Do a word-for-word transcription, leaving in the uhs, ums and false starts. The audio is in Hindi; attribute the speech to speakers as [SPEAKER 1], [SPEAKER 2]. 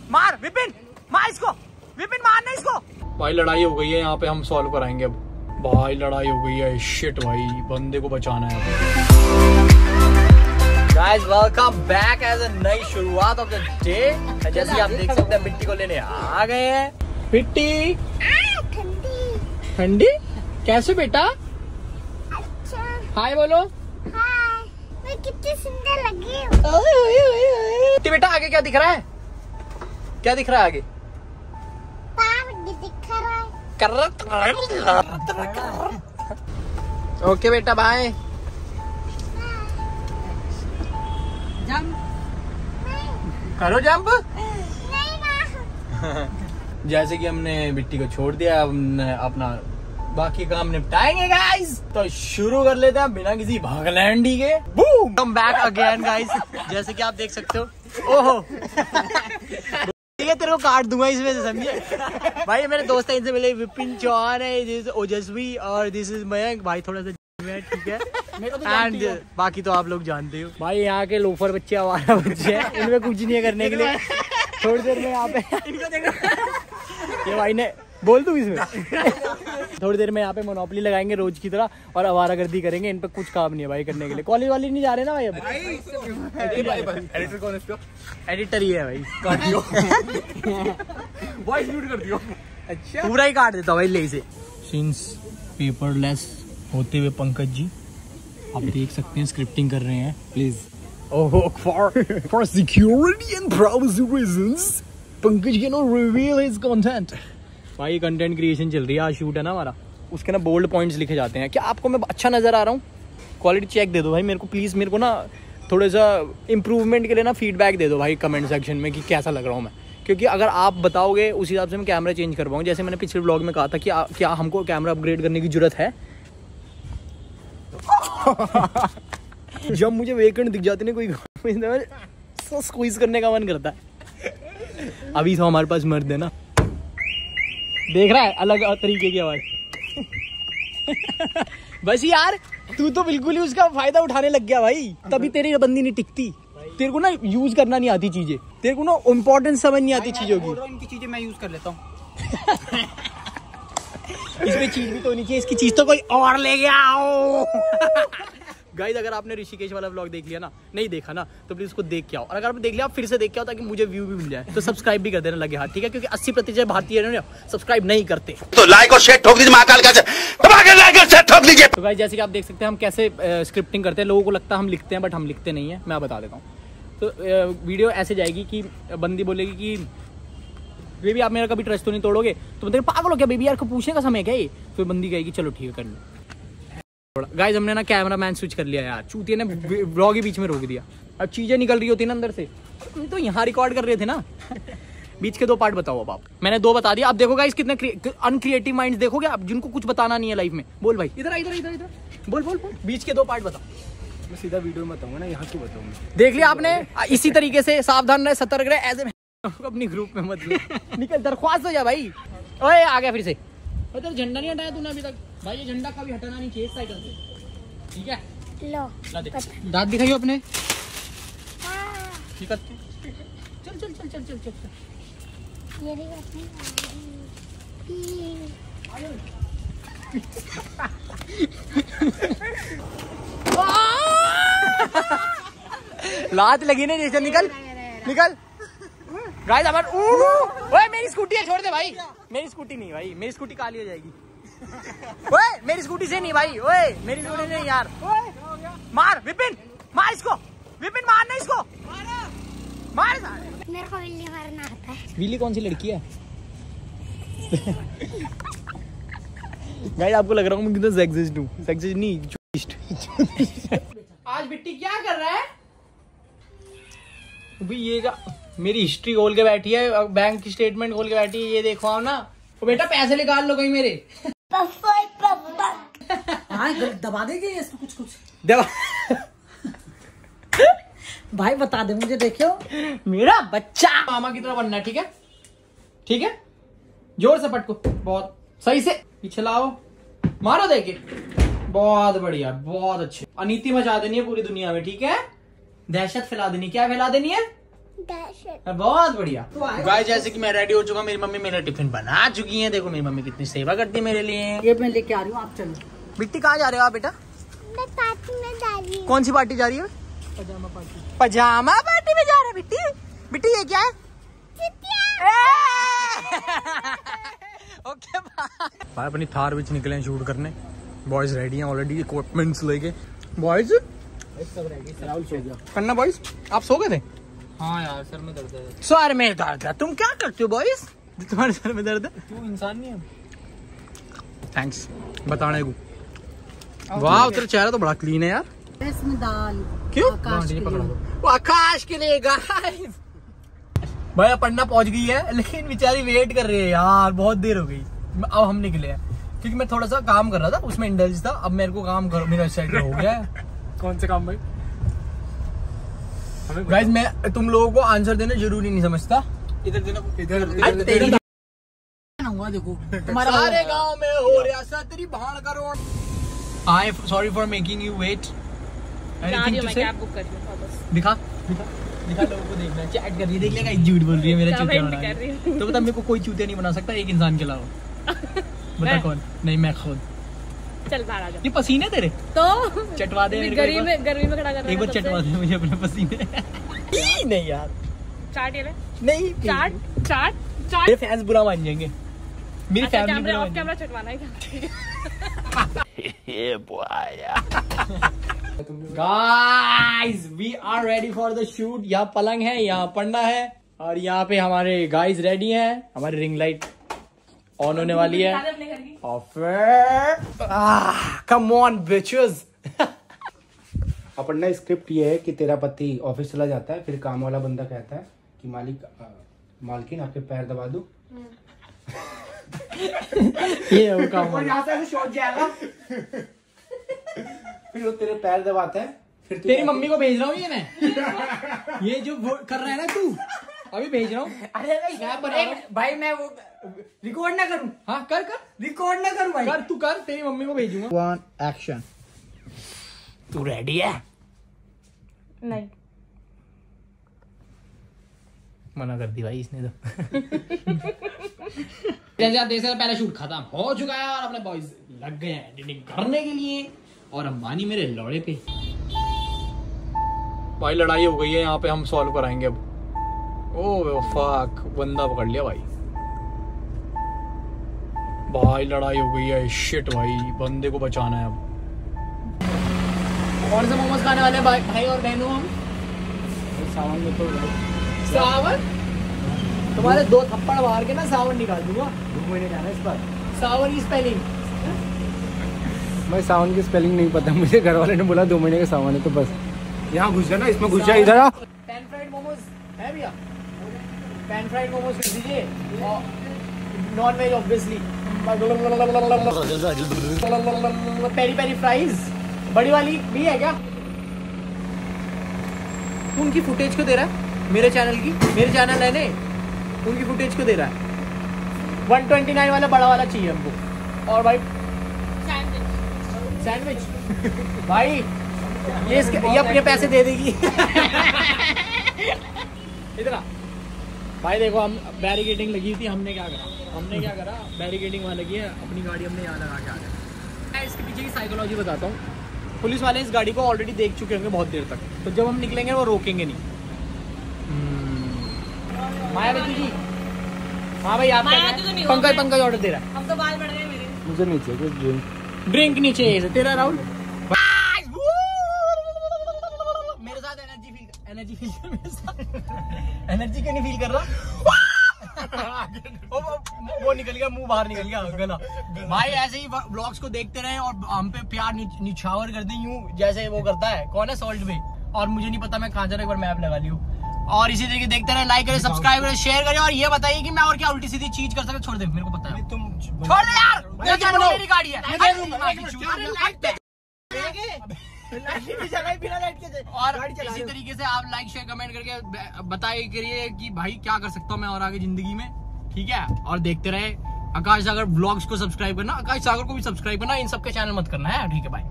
[SPEAKER 1] मार विपिन, मार इसको विपिन, मारना इसको। भाई लड़ाई हो गई है यहाँ पे, हम सॉल्व कराएंगे अब। भाई लड़ाई हो गई है, शिट भाई बंदे को बचाना है। Guys welcome back as a नई शुरुआत ऑफ द डे। जैसे आप देख सकते हैं मिट्टी को लेने आ गए हैं। मिट्टी ठंडी ठंडी कैसे बेटा? अच्छा हाय बोलो। हाय, मैं कितनी सुंदर लगी हूँ। बेटा आगे क्या दिख रहा है? क्या दिख रहा है आगे? दिख रहा है। ओके बेटा बाय। जंप करो जंप। जैसे कि हमने बिट्टी को छोड़ दिया, हमने अपना बाकी काम निपटाएंगे गाइस। तो शुरू कर लेते हैं बिना किसी भागलैंडी के। Boom come back again guys. जैसे कि आप देख सकते हो, ओहो तेरे को काट दूंगा इसमें से, समझे भाई। मेरे दोस्त है, इनसे मिले विपिन चौहान है, दिस ओजस्वी और दिस इज मयंक भाई। थोड़ा सा ठीक है एंड बाकी तो आप लोग जानते हो भाई। यहाँ के लोफर बच्चे हमारा बच्चे हैं, इनमें कुछ नहीं है करने के लिए। थोड़ी देर में यहाँ पे इनको देखो, ये भाई ने बोल दूं इसमें। थोड़ी देर में यहाँ पे मोनोपोली लगाएंगे रोज की तरह और आवारागर्दी करेंगे। इन पे कुछ काम नहीं है भाई करने के लिए। कॉलेज वाले नहीं जा रहे ना भाई अब। एडिटर कौन है इसका? एडिटर ही है भाई। काट दियो वॉइस म्यूट कर दियो। अच्छा पूरा ही काट देता भाई ले से। सीन्स पेपरलेस होते हुए पंकज जी आप देख सकते हैं स्क्रिप्टिंग कर रहे हैं। Please oh for for security and privacy reasons Pankaj can not reveal his content. भाई कंटेंट क्रिएशन चल रही है, आज शूट है ना हमारा, उसके ना बोल्ड पॉइंट्स लिखे जाते हैं। क्या आपको मैं अच्छा नजर आ रहा हूँ? क्वालिटी चेक दे दो भाई मेरे को प्लीज। मेरे को ना थोड़ा सा इम्प्रूवमेंट के लिए ना फीडबैक दे दो भाई कमेंट सेक्शन में कि कैसा लग रहा हूँ मैं। क्योंकि अगर आप बताओगे उस हिसाब से मैं कैमरा चेंज करवाऊँ। जैसे मैंने पिछले व्लॉग में कहा था कि आ, क्या हमको कैमरा अपग्रेड करने की जरूरत है। जब मुझे वेकेंट दिख जाते ना कोई स्क्वीज करने का मन करता है। अभी तो हमारे पास मर्द है ना, देख रहा है अलग तरीके की आवाज। बस यार तू तो बिल्कुल ही उसका फायदा उठाने लग गया भाई, तभी तेरी बंदी नहीं टिकती। तेरे को ना यूज करना नहीं आती चीजें, तेरे को ना इम्पोर्टेंस समझ नहीं आती चीजों की। इनकी चीजें मैं यूज कर लेता हूँ। इसमें चीज भी तो नहीं चाहिए, इसकी चीज तो कोई और ले गया आओ। गाइस अगर आपने ऋषिकेश वाला व्लॉग देख लिया ना, नहीं देखा ना तो प्लीज उसको देख के आओ। और अगर आपने देख लिया फिर से देख के आओ ताकि मुझे व्यू भी मिल जाए। तो सब्सक्राइब भी कर देना लगे हाथ, ठीक है? क्योंकि अस्सी प्रतिशत भारतीय सब्सक्राइब नहीं करते। तो लाइक और शेयर ठोक दीजिए महाकाल का, लाइक और शेयर ठोक दीजिए। तो गाइस जैसे कि आप देख सकते हैं हम कैसे स्क्रिप्टिंग करते हैं। लोगों को लगता है हम लिखते हैं, बट हम लिखते नहीं है। मैं बता देता हूँ। तो वीडियो ऐसे जाएगी कि बंदी बोलेगी कि बेबी आप मेरा कभी ट्रस्ट तो नहीं तोड़ोगे। तो मतलब पागल हो क्या बेबी यार को पूछने का समय क्या है? फिर बंदी कहेगी चलो ठीक है कर लो। गाइस हमने ना कैमरा मैन स्विच कर लिया यार, चूतिया ने व्लॉग ही बीच में रोक दिया। अब चीजें निकल रही होती ना अंदर से, तो यहाँ रिकॉर्ड कर रहे थे ना। बीच के दो पार्ट बताओ अब आप। मैंने दो बता दिया, अब देखो गाइस कितने अनक्रिएटिव माइंड्स देखोगे आप, जिनको कुछ बताना नहीं है लाइफ में। बोल भाई इधर इधर इधर इधर बोल बोल बोल। बीच के दो पार्ट बताओ। मैं सीधा वीडियो में बताऊंगा ना, यहाँ क्यों बताऊंगा। देख लिया आपने, इसी तरीके से सावधान रहे, सतर्क रहे। एज अपनी ग्रुप में मत निकल, दरख्वास्त हो जा भाई। ओए आ गया फिर से। तो झंडा नहीं हटाया तूने अभी तक भाई। ये झंडा कभी हटाना नहीं चाहिए साइकिल से, ठीक है? लो दांत दिखाइए अपने। ठीक है चल चल चल चल चल चल लात लगी नहीं जैसे। निकल निकल गाइस अब। ओए मेरी स्कूटी है, छोड़ दे भाई। मेरी स्कूटी नहीं भाई, मेरी स्कूटी काली हो जाएगी। ओए मेरी स्कूटी से नहीं भाई, ओए मेरी स्कूटी नहीं यार। मार विपिन, मार इसको विपिन, मारना इसको। मार मेरे को विल्ली मारना आता है। विल्ली कौन सी लड़की है? गाइस आपको लग रहा हूँ मैं कितना सेक्सिस्ट हूँ। सेक्सिस्ट नहीं, आज बिट्टी क्या कर रहा है अभी? ये का मेरी हिस्ट्री खोल के बैठी है, बैंक की स्टेटमेंट खोल के बैठी है। ये देखो आओ ना। तो बेटा पैसे निकाल लो कहीं मेरे। हाँ दबा देंगे इसको कुछ कुछ दबा। भाई बता दे मुझे, देखियो मेरा बच्चा मामा की तरह बनना है, ठीक है? ठीक है जोर से पटको, बहुत सही से पीछे लाओ, मारो देखे। बहुत बढ़िया, बहुत अच्छे। अनीति मचा देनी है पूरी दुनिया में, ठीक है? दहशत फैला देनी। क्या फैला देनी है? बहुत बढ़िया गाइस, जैसे कि मैं रेडी हो चुका, मेरी मम्मी मेरा टिफिन बना चुकी है। देखो मेरी मम्मी कितनी सेवा करती है मेरे लिए।
[SPEAKER 2] ये मैं लेके आ रही हूँ, आप चलो।
[SPEAKER 1] बिट्टी कहाँ जा रहे हो आप बेटा?
[SPEAKER 3] मैं पार्टी में जा रही हूँ।
[SPEAKER 1] कौन सी पार्टी जा रही है?
[SPEAKER 2] पजामा पार्टी।
[SPEAKER 1] पजामा पार्टी में जा रहे बिट्टी? बिट्टी ये क्या है? ओके भाई, अपनी थार बीच निकले हैं शूट करने। बॉयज रेडी हैं ऑलरेडी, इक्विपमेंट्स लेके। बॉयज
[SPEAKER 2] सब रेडी, राहुल सो गया।
[SPEAKER 1] करना बॉयज, आप सो गए थे?
[SPEAKER 2] हाँ यार, सर में दर्द है।
[SPEAKER 1] सर में दर्द है? तुम क्या करते हो बॉयज, तुम्हारे सर में दर्द है?
[SPEAKER 2] क्यों, इंसान नहीं है?
[SPEAKER 1] थैंक्स बताने को। वाह, तेरा चेहरा तो बड़ा क्लीन है यार।
[SPEAKER 2] इसमें दाल।
[SPEAKER 1] क्यों?
[SPEAKER 2] आकाश के लिए।
[SPEAKER 1] वो आकाश के लिए गाइस। भैया पन्ना पहुंच गई है, लेकिन बेचारी वेट कर रही है यार, बहुत देर हो गई। अब हम निकले हैं क्योंकि मैं थोड़ा सा काम कर रहा था, उसमें इंडल्ज था। अब मेरे को काम कर, मेरा साइड हो गया है।
[SPEAKER 2] कौन से काम भाई?
[SPEAKER 1] गाइस मैं तुम लोगों को आंसर देना जरूरी नहीं समझता।
[SPEAKER 2] इधर देना, इधर
[SPEAKER 1] अरे तेरी
[SPEAKER 2] हुआ देखो
[SPEAKER 1] तुम्हारा सारे गांव में हो रहा सा तेरी भाड़ crore. I sorry for making you wait. Anything to say? दिखा दिखा दिखा, लोगों को देखना है, चैट कर रही है, देख लेगा झूठ बोल रही है, मेरा चूतिया बना रही है। तो बता, मेरे को कोई चूतिया नहीं बना सकता एक इंसान के अलावा। बता कौन? नहीं मैं खुद।
[SPEAKER 4] चल बाहर आ जा।
[SPEAKER 1] ये पसीने तेरे
[SPEAKER 4] तो
[SPEAKER 1] चटवा दे मेरे को।
[SPEAKER 4] गर्मी में गर्मी में खड़ा कर रहा है।
[SPEAKER 1] एक बार चटवा दे मुझे अपने पसीने। नहीं यार,
[SPEAKER 4] चाट ये ले।
[SPEAKER 1] नहीं
[SPEAKER 4] चाट चाट चाट।
[SPEAKER 1] मेरे फैंस बुरा मान जाएंगे, मेरी
[SPEAKER 4] अच्छा,
[SPEAKER 1] फैमिली
[SPEAKER 4] कैमरा
[SPEAKER 1] बुरा
[SPEAKER 4] ऑफ
[SPEAKER 1] मान
[SPEAKER 4] कैमरा चटवाना है क्या?
[SPEAKER 1] ये boy. Guys we are ready for the shoot. यहाँ पलंग है, यहाँ पन्ना है, और यहाँ पे हमारे गाइस रेडी हैं। हमारी रिंग लाइट ऑन होने वाली है। और फिर कम ऑन बिचेस।
[SPEAKER 5] अपना स्क्रिप्ट ये है कि तेरा पति ऑफिस चला जाता है, फिर काम वाला बंदा कहता है कि मालिक आ, मालकिन आपके पैर दबा दूं।
[SPEAKER 1] ये वो काम वाला।
[SPEAKER 5] यहाँ से शॉट जाएगा। फिर वो तेरे पैर दबाता है, फिर
[SPEAKER 1] तेरी मम्मी को भेज रहा हूँ ये मैं। ये जो कर रहा है ना तू, अभी भेज रहा हूँ।
[SPEAKER 2] अरे भाई, भाई मैं वो रिकॉर्ड ना करूं?
[SPEAKER 1] हाँ कर कर,
[SPEAKER 2] रिकॉर्ड ना करूं भाई?
[SPEAKER 1] कर तू कर, तेरी मम्मी को भेजूंगा। One action. तू रेडी है?
[SPEAKER 4] नहीं,
[SPEAKER 1] मना कर दी भाई इसने तो। जैसे आप देख सकते हैं, पहला शूट खत्म हो चुका है और अपने बॉयज लग गए हैं एडिटिंग करने के लिए। और अंबानी मेरे लौड़े पे। भाई लड़ाई हो गई है यहाँ पे, हम सॉल्व कराएंगे अब। ओह फक, बंदा पकड़ लिया भाई। भाई लड़ाई हो गई है, शिट भाई, बंदे को बचाना है अब। कौन से मोमोज खाने वाले हैं भाई भाई और बहनों हम?
[SPEAKER 5] सावन में तो
[SPEAKER 1] सावन? तुम्हारे दो थप्पड़ मार के ना सावन निकाल दूंगा।
[SPEAKER 5] दो महीने जाना है इस बार।
[SPEAKER 1] सावन की स्पेलिंग?
[SPEAKER 5] मैं सावन की स्पेलिंग नहीं पता मुझे, घर वाले ने बोला दो महीने का सावन है, तो बस यहाँ घुस जाना, इसमें घुस जा, इधर आ।
[SPEAKER 1] पैन फ्राइड मोमोज है भैया? पैन फ्राइड मोमोज कर दीजिए, और non veg obviously. Peri peri fries बड़ी वाली भी है क्या? तू उनकी फुटेज क्यों दे रहा है मेरे चैनल की? मेरे चैनल है ने, उनकी फुटेज क्यों दे रहा है? वन ट्वेंटी नाइन वाला बड़ा वाला चाहिए हमको। और भाई सैंडविच भाई ये इसके, ये अपने पैसे दे देगी। इधर आ भाई, देखो हम बैरिकेडिंग लगी थी, हमने क्या करा हमने क्या करा बैरिकेडिंग वहाँ लगी है, अपनी गाड़ी हमने यहाँ लगा के आ गया। मैं इसके पीछे की साइकोलॉजी बताता हूँ। पुलिस वाले इस गाड़ी को ऑलरेडी देख चुके होंगे बहुत देर तक, तो जब हम निकलेंगे वो रोकेंगे नहीं। मायावती जी, हाँ भाई आप पंकज पंकज ऑर्डर दे रहा है।
[SPEAKER 4] हम तो बाल बढ़ रहे हैं मेरे।
[SPEAKER 5] मुझे नीचे कुछ ड्रिंक
[SPEAKER 1] ड्रिंक नीचे तेरा राहुल। मेरे साथ एनर्जी फील एनर्जी फील कर मेरे साथ। एनर्जी क्यों नहीं फील कर रहा? वो, वो, वो निकल गया, मुंह बाहर निकल गया गला। भाई ऐसे ही ब्लॉग्स को देखते रहे और हम पे प्यार निछावर कर दे, यूं जैसे वो करता है। कौन है सॉल्ट में? और मुझे नहीं पता मैं कहाँ जा रहा, एक बार मैप लगा लियो। और इसी तरीके देखते रहे, लाइक करें, सब्सक्राइब करें, शेयर करें, और ये बताइए कि मैं और क्या उल्टी सीधी चीज कर सकता। छोड़ दे, मेरे को पता है।
[SPEAKER 5] तुम
[SPEAKER 1] छोड़ दे यार, मेरे चैनल मेरी गाड़ी है। और इसी तरीके से आप लाइक शेयर कमेंट करके बताइए करिए कि भाई क्या कर सकता हूँ मैं और आगे जिंदगी में, ठीक है? और देखते रहे आकाश सागर व्लॉग्स को सब्सक्राइब करना, आकाश सागर को भी सब्सक्राइब करना, इन सबके चैनल मत करना है, ठीक है भाई।